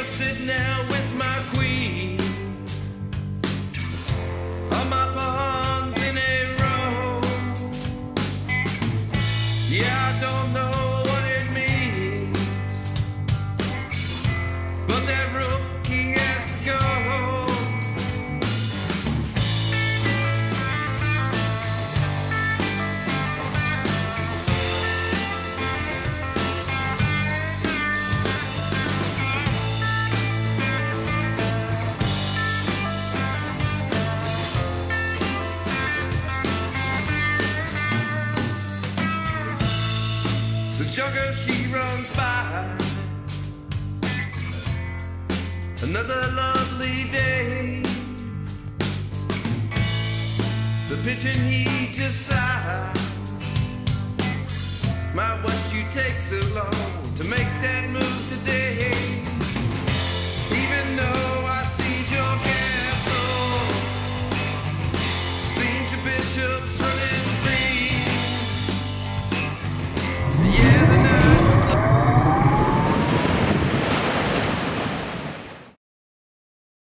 sitting there with my queen on my pawns in a row. Yeah, I don't know what it means, but that rookie has to go. The jogger, she runs by. Another lovely day. The pigeon, he just sighs. My, what you take so long to make that move today?